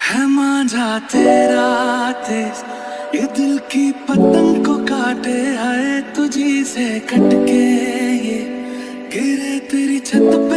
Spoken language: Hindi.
है मांझा तेरा तेज, ये दिल की पतंग को काटे, है तुझी से कटके ये गिरे तेरी छत